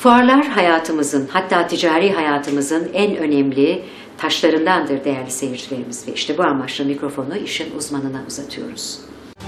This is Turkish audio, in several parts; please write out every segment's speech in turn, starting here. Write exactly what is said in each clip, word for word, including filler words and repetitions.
Fuarlar hayatımızın, hatta ticari hayatımızın en önemli taşlarındandır değerli seyircilerimiz ve işte bu amaçla mikrofonu işin uzmanına uzatıyoruz.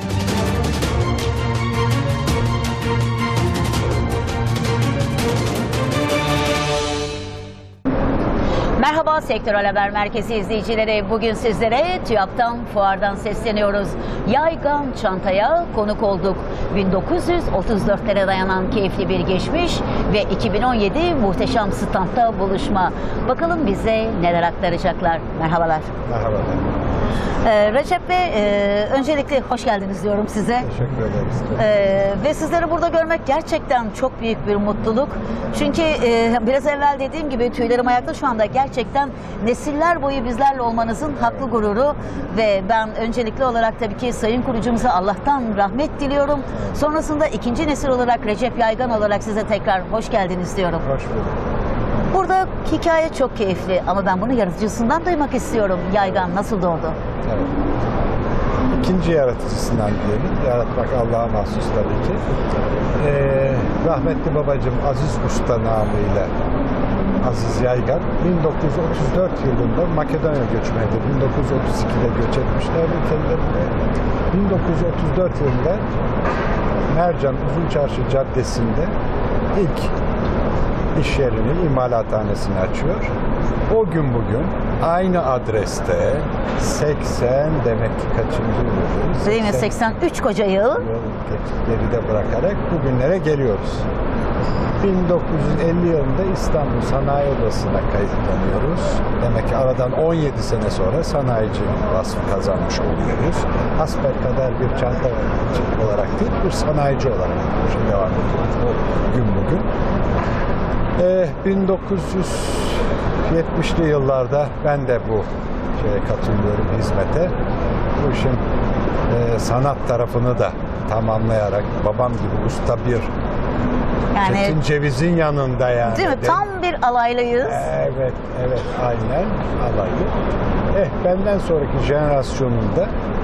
Merhaba Sektörel Haber Merkezi izleyicileri. Bugün sizlere TÜYAP'tan, fuardan sesleniyoruz. Yaygan çantaya konuk olduk. bin dokuz yüz otuz dörtlere dayanan keyifli bir geçmiş ve iki bin on yedi muhteşem standta buluşma. Bakalım bize neler aktaracaklar. Merhabalar. Merhabalar. Ee, Recep Bey, e, öncelikle hoş geldiniz diyorum size. Teşekkür ederiz. Ee, ve sizleri burada görmek gerçekten çok büyük bir mutluluk. Çünkü e, biraz evvel dediğim gibi tüylerim ayakta şu anda. Gerçekten nesiller boyu bizlerle olmanızın haklı gururu ve ben öncelikli olarak tabii ki Sayın Kurucumuza Allah'tan rahmet diliyorum. Sonrasında ikinci nesil olarak Recep Yaygan olarak size tekrar hoş geldiniz diyorum. Hoş bulduk. Burada hikaye çok keyifli ama ben bunu yaratıcısından duymak istiyorum. Yaygan nasıl doğdu? Evet. İkinci yaratıcısından diyelim. Yaratmak Allah'a mahsus tabii ki. Ee, rahmetli babacığım Aziz Usta namıyla Aziz Yaygan bin dokuz yüz otuz dört yılında Makedonya göçmeydi. bin dokuz yüz otuz ikide göç etmişler ülkelerine. bin dokuz yüz otuz dört yılında Mercan Uzunçarşı Caddesi'nde ilk iş yerini, imalathanesini açıyor. O gün bugün aynı adreste seksen demek ki kaçıncı yıl? Değil mi? seksen üç koca yıl. Yıl geride bırakarak bugünlere geliyoruz. bin dokuz yüz elli yılında İstanbul Sanayi Odası'na kayıtlanıyoruz. Demek ki aradan on yedi sene sonra sanayici vasfı kazanmış oluyoruz. Hasbelkader bir çanta olarak değil, bir sanayici olarak şimdi devam ediyoruz o gün bugün. Ee, bin dokuz yüz yetmişli yıllarda ben de bu şeye katılıyorum, hizmete. Bu işin e, sanat tarafını da tamamlayarak babam gibi usta bir Yani Çetin Ceviz'in yanında yani. değil mi? De, Tam bir alaylıyız. Evet, evet, aynen alaylı. Eh, benden sonraki jenerasyonunda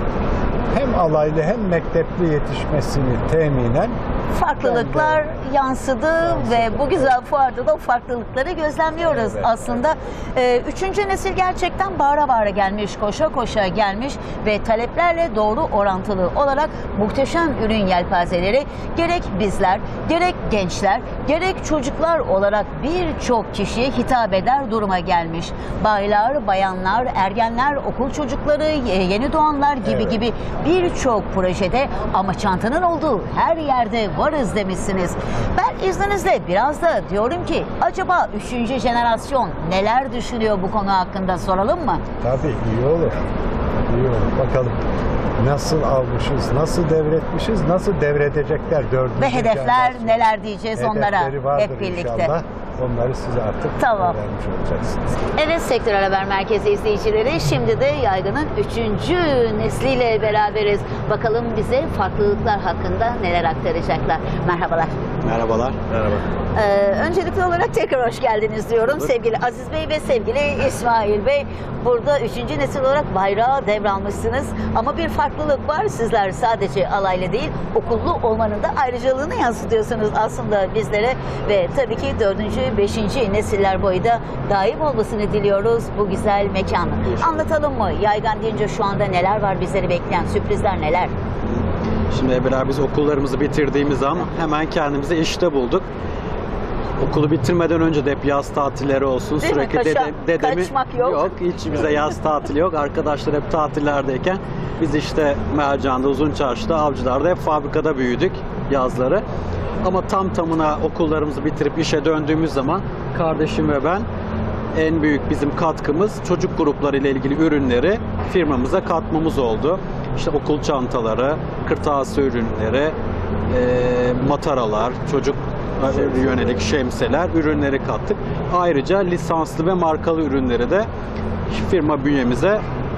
hem alaylı hem mektepli yetişmesini teminen Farklılıklar yansıdı, Yansıdı. ve bu güzel fuarda da o farklılıkları gözlemliyoruz Evet, aslında. Ee, üçüncü nesil gerçekten bağıra bağıra gelmiş, koşa koşa gelmiş ve taleplerle doğru orantılı olarak muhteşem ürün yelpazeleri gerek bizler, gerek gençler, gerek çocuklar olarak birçok kişiye hitap eder duruma gelmiş. Baylar, bayanlar, ergenler, okul çocukları, yeni doğanlar gibi Evet. gibi birçok projede ama çantanın olduğu her yerde varız demişsiniz. Ben izninizle biraz da diyorum ki acaba üçüncü jenerasyon neler düşünüyor bu konu hakkında soralım mı? tabii iyi olur. İyi olur. Bakalım nasıl almışız, nasıl devretmişiz, nasıl devredecekler dördüncü Ve hedefler jenerasyon. neler diyeceğiz onlara Hedefleri vardır hep birlikte. inşallah. Onları size artık Tamam. öğrenmiş olacaksınız. Evet Sektörel Haber Merkezi izleyicileri, şimdi de Yaygan'ın üçüncü nesliyle beraberiz. Bakalım bize farklılıklar hakkında neler aktaracaklar. Merhabalar. Merhabalar. Merhaba. Ee, öncelikli olarak tekrar hoş geldiniz diyorum. Olur. Sevgili Aziz Bey ve sevgili İsmail Bey. Burada üçüncü nesil olarak bayrağı devralmışsınız. Ama bir farklılık var. Sizler sadece alaylı değil, okullu olmanın da ayrıcalığını yansıtıyorsunuz aslında bizlere. Ve tabii ki dördüncü, beşinci nesiller boyu da daim olmasını diliyoruz bu güzel mekanı. Anlatalım mı? Yaygan deyince şu anda neler var bizleri bekleyen, sürprizler neler? Şimdi beraber biz okullarımızı bitirdiğimiz zaman hemen kendimizi işte bulduk. Okulu bitirmeden önce de hep yaz tatilleri olsun. Değil mi? Sürekli Kaşa- dede, dedemi kaçmak yok. Hiç bize yaz tatili yok. Arkadaşlar hep tatillerdeyken biz işte Mercan'da, Uzunçarşı'da, Avcılar'da hep fabrikada büyüdük yazları. Ama tam tamına okullarımızı bitirip işe döndüğümüz zaman kardeşim ve ben en büyük bizim katkımız çocuk grupları ile ilgili ürünleri firmamıza katmamız oldu. İşte okul çantaları, kırtasiye ürünleri, e, mataralar, çocuk yönelik şemsiyeler ürünleri kattık. Ayrıca lisanslı ve markalı ürünleri de firma bünyemize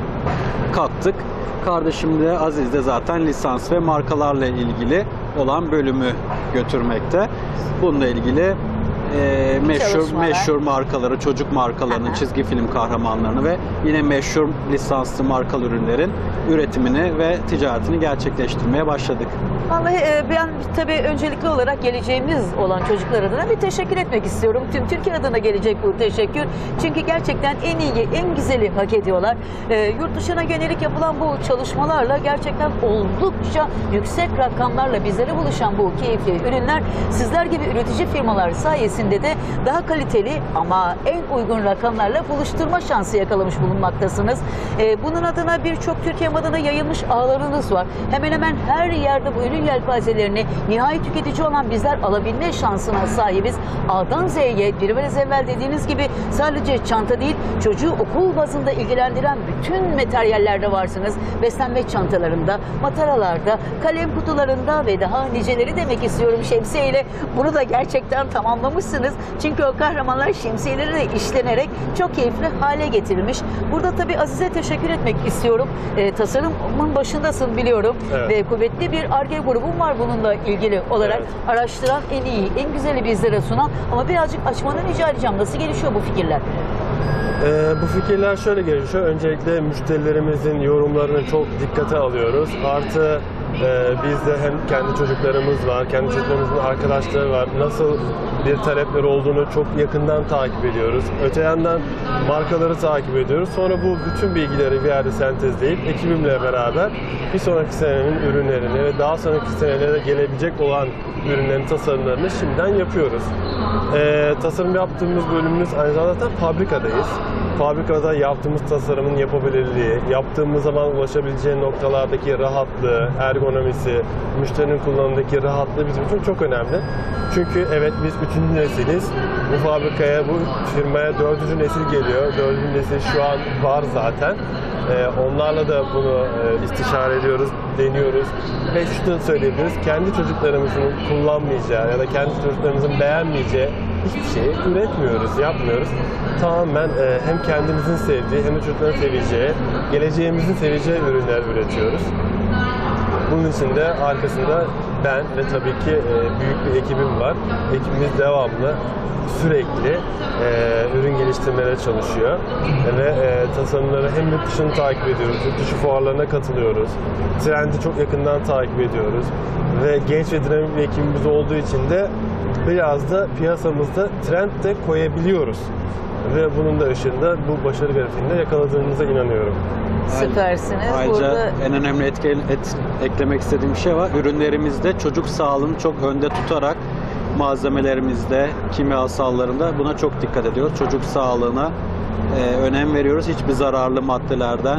kattık. Kardeşim de Aziz de zaten lisans ve markalarla ilgili olan bölümü götürmekte. Bununla ilgili e, meşhur Çalışmalar. meşhur markaları, çocuk markalarının, Aha. çizgi film kahramanlarını ve yine meşhur lisanslı markalı ürünlerin üretimini ve ticaretini gerçekleştirmeye başladık. Vallahi e, ben tabii öncelikli olarak geleceğimiz olan çocuklar adına bir teşekkür etmek istiyorum. Tüm Türkiye adına gelecek bu teşekkür. Çünkü gerçekten en iyi, en güzeli hak ediyorlar. E, yurt dışına yönelik yapılan bu çalışmalarla gerçekten oldukça yüksek rakamlarla bizlere buluşan bu keyifli ürünler sizler gibi üretici firmalar sayesinde de daha kaliteli ama en uygun rakamlarla buluşturma şansı yakalamış bulunmaktasınız. E, bunun adına birçok Türkiye adına yayılmış ağlarınız var. Hemen hemen her yerde bu ürün yelpazelerini nihai tüketici olan bizler alabilme şansına sahibiz. A'dan Z'ye biraz evvel dediğiniz gibi sadece çanta değil, çocuğu okul bazında ilgilendiren bütün materyallerde varsınız. Beslenme çantalarında, mataralarda, kalem kutularında ve daha niceleri demek istiyorum şemsiyeyle. Bunu da gerçekten tamamlamışsınız. Çünkü o kahramanlar şemsiyeleri de işlenerek çok keyifli hale getirilmiş. Burada tabii Aziz'e teşekkür etmek istiyorum. E, tasarımın başındasın biliyorum. Evet. Ve kuvvetli bir Ar-Ge grubum var bununla ilgili olarak. Evet. Araştıran, en iyi, en güzeli bizlere sunan. Ama birazcık açmanı rica edeceğim. Nasıl gelişiyor bu fikirler? Ee, bu fikirler şöyle gelişiyor. Öncelikle müşterilerimizin yorumlarını çok dikkate alıyoruz. Artı e, bizde hem kendi çocuklarımız var, kendi çocuklarımızın arkadaşları var. Nasıl bir talepleri olduğunu çok yakından takip ediyoruz. Öte yandan markaları takip ediyoruz. Sonra bu bütün bilgileri bir yerde sentezleyip ekibimle beraber bir sonraki senenin ürünlerini ve daha sonraki senelere gelebilecek olan ürünlerin tasarımlarını şimdiden yapıyoruz. Ee, tasarım yaptığımız bölümümüz aynı zamanda zaten fabrikadayız. Fabrikada yaptığımız tasarımın yapabilirliği, yaptığımız zaman ulaşabileceği noktalardaki rahatlığı, ergonomisi, müşterinin kullanımındaki rahatlığı bizim için çok önemli. Çünkü evet biz üçüncü nesiliz. Bu fabrikaya, bu firmaya dördüncü nesil geliyor. Dördüncü nesil şu an var zaten. Ee, onlarla da bunu e, istişare ediyoruz, deniyoruz. Ve şunu söyleyebiliriz, kendi çocuklarımızın kullanmayacağı ya da kendi çocuklarımızın beğenmeyeceği hiçbir şeyi üretmiyoruz, yapmıyoruz. Tamamen e, hem kendimizin sevdiği hem de çocukların seveceği, geleceğimizin seveceği ürünler üretiyoruz. Bunun için de arkasında ben ve tabii ki e, büyük bir ekibim var. Ekibimiz devamlı, sürekli e, ürün geliştirmelere çalışıyor. E, ve e, tasarımları hem yurt dışını takip ediyoruz, yurt dışı fuarlarına katılıyoruz. Trendi çok yakından takip ediyoruz. Ve genç ve dinamik bir ekibimiz olduğu için de biraz da piyasamızda trend de koyabiliyoruz. Ve bunun da ışığında bu başarı grafiğinde yakaladığımıza inanıyorum. Süpersiniz. Ayrıca Burada en önemli etki, et, eklemek istediğim bir şey var. Ürünlerimizde çocuk sağlığını çok önde tutarak malzemelerimizde, kimyasallarında buna çok dikkat ediyoruz. Çocuk sağlığına e, önem veriyoruz. Hiçbir zararlı maddelerden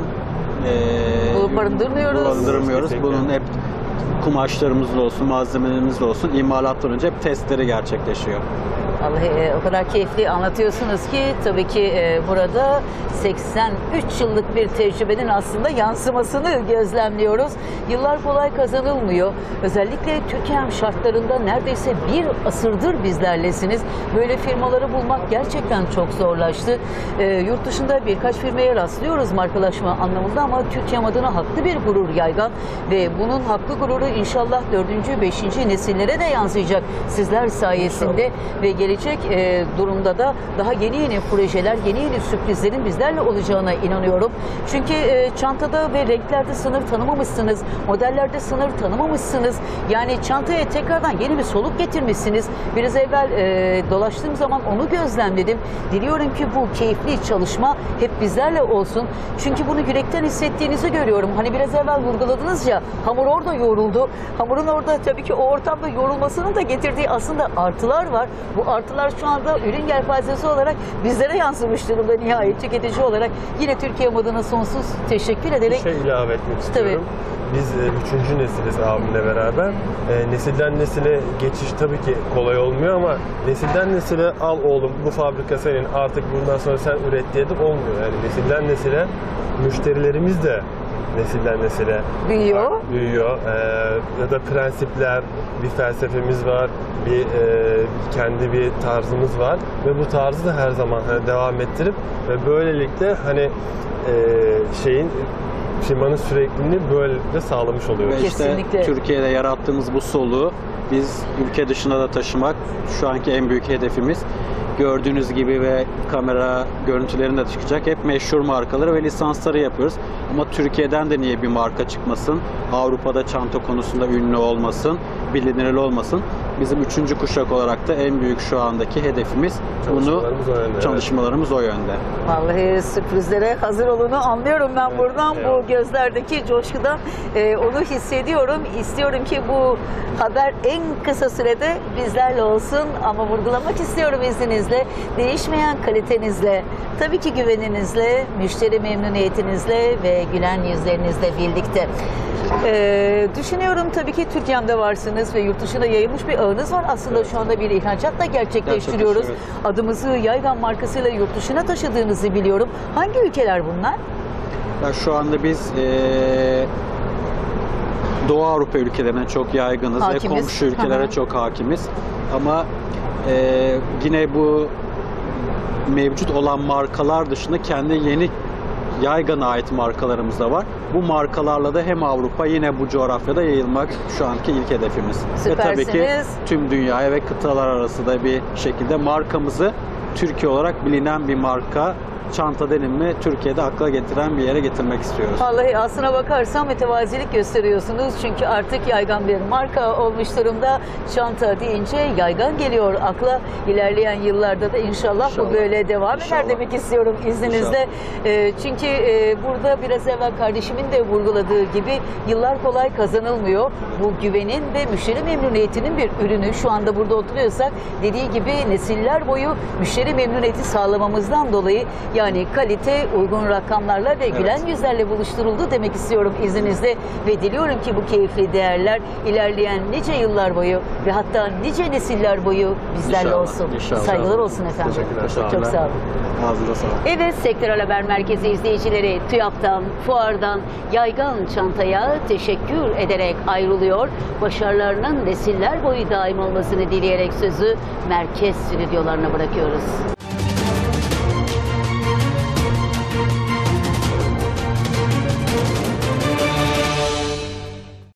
e, barındırmıyoruz. barındırmıyoruz. Kesinlikle. Bunun hep kumaşlarımızda olsun, malzemelerimizde olsun imalattan önce hep testleri gerçekleşiyor. Vallahi e, o kadar keyifli anlatıyorsunuz ki tabii ki e, burada seksen üç yıllık bir tecrübenin aslında yansımasını gözlemliyoruz. Yıllar kolay kazanılmıyor. Özellikle Türkiye şartlarında neredeyse bir asırdır bizlerlesiniz. Böyle firmaları bulmak gerçekten çok zorlaştı. E, yurt dışında birkaç firmaya rastlıyoruz markalaşma anlamında ama Türkiye adına haklı bir gurur yaygan ve bunun haklı gururu inşallah dördüncü, beşinci nesillere de yansıyacak sizler sayesinde ve gelecek e, durumda da daha yeni yeni projeler, yeni yeni sürprizlerin bizlerle olacağına inanıyorum. Çünkü e, çantada ve renklerde sınır tanımamışsınız, modellerde sınır tanımamışsınız. Yani çantaya tekrardan yeni bir soluk getirmişsiniz. Biraz evvel e, dolaştığım zaman onu gözlemledim. Diliyorum ki bu keyifli çalışma hep bizlerle olsun. Çünkü bunu yürekten hissettiğinizi görüyorum. Hani biraz evvel vurguladınız ya, hamur orada yoğruldu. Hamurun orada tabii ki o ortamda yoğrulmasının da getirdiği aslında artılar var. Bu artılar şu anda ürün yelpazesi olarak bizlere yansımış durumda nihayet tüketici olarak. Yine Türkiye adına sonsuz teşekkür Bir ederek. şey ilave etmek istiyorum. Biz e, üçüncü nesiliz abimle beraber. E, nesilden nesile geçiş tabii ki kolay olmuyor ama nesilden nesile al oğlum bu fabrika senin artık bundan sonra sen üret diye de olmuyor. Yani nesilden nesile müşterilerimiz de nesilden nesile Büyüyor. büyüyor. E, ya da prensipler, bir felsefemiz var, bir e, kendi bir tarzımız var ve bu tarzı da her zaman hani devam ettirip ve böylelikle hani e, şeyin firmanın sürekliliğini böylelikle sağlamış oluyoruz. Ve işte Kesinlikle. Türkiye'de yarattığımız bu soluğu Biz ülke dışına da taşımak şu anki en büyük hedefimiz. Gördüğünüz gibi ve kamera görüntülerinde çıkacak hep meşhur markaları ve lisansları yapıyoruz. Ama Türkiye'den de niye bir marka çıkmasın? Avrupa'da çanta konusunda ünlü olmasın, bilinirli olmasın. Bizim üçüncü kuşak olarak da en büyük şu andaki hedefimiz bunu Çalışmalarımız o yönde, çalışmalarımız o yönde. Vallahi sürprizlere hazır olunu anlıyorum ben Evet, buradan. eyvallah. Bu gözlerdeki coşkudan e, onu hissediyorum. İstiyorum ki bu haber en kısa sürede bizlerle olsun ama vurgulamak istiyorum izninizle. Değişmeyen kalitenizle, tabii ki güveninizle, müşteri memnuniyetinizle ve gülen yüzlerinizle birlikte. E, düşünüyorum tabii ki Türkiye'mde varsınız ve yurt dışına yayılmış bir ağınız var. Aslında şu anda bir ihracatla gerçekleştiriyoruz. Gerçekleştiriyor, evet. Adımızı Yaygan markasıyla yurt dışına taşıdığınızı biliyorum. Hangi ülkeler bunlar? Ya şu anda biz eee Doğu Avrupa ülkelerine çok yaygınız Hakimiz. ve komşu ülkelere Hı hı. çok hakimiz. Ama eee, yine bu mevcut olan markalar dışında kendi yeni Yaygan'a ait markalarımız da var. Bu markalarla da hem Avrupa yine bu coğrafyada yayılmak şu anki ilk hedefimiz. Ve tabii ki Süpersiniz. tüm dünyaya ve kıtalar arası da bir şekilde markamızı Türkiye olarak bilinen bir marka, çanta denilimi Türkiye'de akla getiren bir yere getirmek istiyoruz. Vallahi aslına bakarsan mütevazilik gösteriyorsunuz. Çünkü artık Yaygan bir marka olmuş durumda. Çanta deyince Yaygan geliyor akla. İlerleyen yıllarda da inşallah, İnşallah. bu böyle devam eder İnşallah. demek istiyorum izninizle. Ee, çünkü e, burada biraz evvel kardeşimin de vurguladığı gibi yıllar kolay kazanılmıyor. Bu güvenin ve müşteri memnuniyetinin bir ürünü. Şu anda burada oturuyorsak dediği gibi nesiller boyu müşteri memnuniyeti sağlamamızdan dolayı, yani kalite uygun rakamlarla ve gülen Evet. yüzlerle buluşturuldu demek istiyorum izninizle ve diliyorum ki bu keyifli değerler ilerleyen nice yıllar boyu ve hatta nice nesiller boyu bizlerle İnşallah, olsun. inşallah. Saygılar olsun efendim. Teşekkürler, sağ Çok olun. sağ olun. Ağzınıza sağlık. Evet, Sektörel Haber Merkezi izleyicileri, TÜYAP'tan, Fuar'dan Yaygan Çanta'ya teşekkür ederek ayrılıyor. Başarılarının nesiller boyu daim olmasını dileyerek sözü merkez stüdyolarına bırakıyoruz.